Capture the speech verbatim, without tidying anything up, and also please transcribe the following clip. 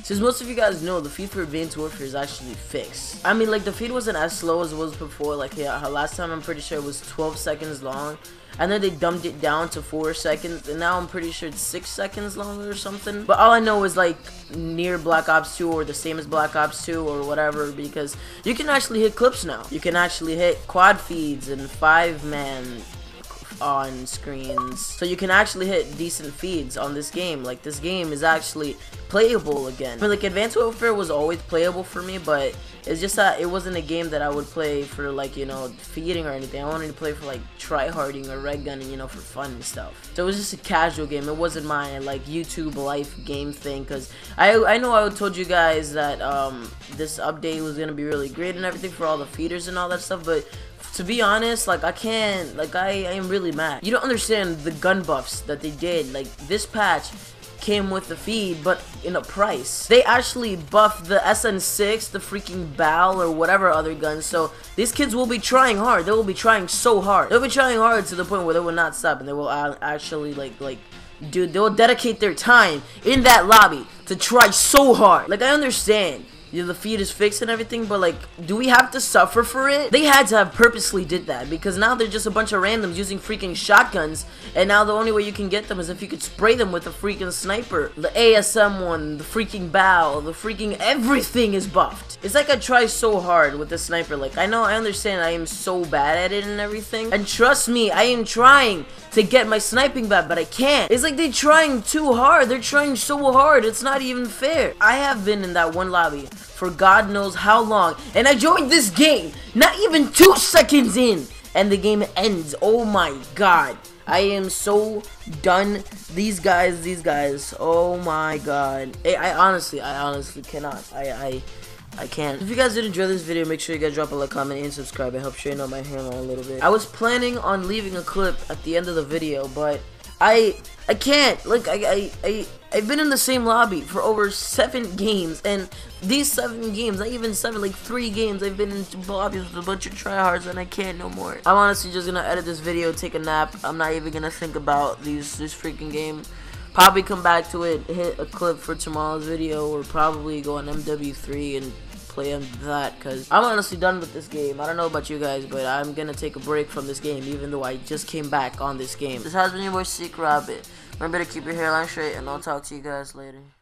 Since most of you guys know, the feed for Advanced Warfare is actually fixed. I mean, like, the feed wasn't as slow as it was before. Like, yeah, last time I'm pretty sure it was twelve seconds long. And then they dumped it down to four seconds. And now I'm pretty sure it's six seconds longer or something. But all I know is, like, near Black Ops two or the same as Black Ops two or whatever. Because you can actually hit clips now. You can actually hit quad feeds and five-man on screens, so you can actually hit decent feeds on this game. Like, this game is actually playable again. I mean, like, Advanced Warfare was always playable for me, but it's just that it wasn't a game that I would play for, like, you know, feeding or anything. I wanted to play for, like, tryharding or red gunning, you know, for fun and stuff. So it was just a casual game. It wasn't my, like, YouTube life game thing, because I I know I told you guys that um this update was gonna be really great and everything for all the feeders and all that stuff, but to be honest, like, I can't, like, I, I am really mad. You don't understand the gun buffs that they did. Like, this patch came with the feed, but in a price. They actually buffed the S N six, the freaking B A L, or whatever other guns, so these kids will be trying hard. They will be trying so hard. They'll be trying hard to the point where they will not stop, and they will actually, like, like, dude, they will dedicate their time in that lobby to try so hard. Like, I understand, you know, the feed is fixed and everything, but, like, do we have to suffer for it? They had to have purposely did that, because now they're just a bunch of randoms using freaking shotguns, and now the only way you can get them is if you could spray them with a freaking sniper. The A S M one, the freaking B A L, the freaking everything is buffed. It's like I try so hard with the sniper. Like, I know, I understand I am so bad at it and everything, and trust me, I am trying to get my sniping back, but I can't. It's like they're trying too hard. They're trying so hard. It's not even fair. I have been in that one lobby for God knows how long, and I joined this game not even two seconds in, and the game ends. Oh my God, I am so done. These guys, these guys, oh my God. I, I honestly, I honestly cannot. I, I, I can't. If you guys did enjoy this video, make sure you guys drop a like, comment, and subscribe. It helps straighten out my hairline a little bit. I was planning on leaving a clip at the end of the video, but I, I can't. Like, I, I, I, I've been in the same lobby for over seven games, and these seven games, not even seven, like three games, I've been in lobbies with a bunch of tryhards, and I can't no more. I'm honestly just gonna edit this video, take a nap. I'm not even gonna think about these this freaking game. Probably come back to it, hit a clip for tomorrow's video, or probably go on M W three and play on that, because I'm honestly done with this game. I don't know about you guys, but I'm gonna take a break from this game, even though I just came back on this game. This has been your boy Seek Rabbit. Remember to keep your hairline straight, and I'll talk to you guys later.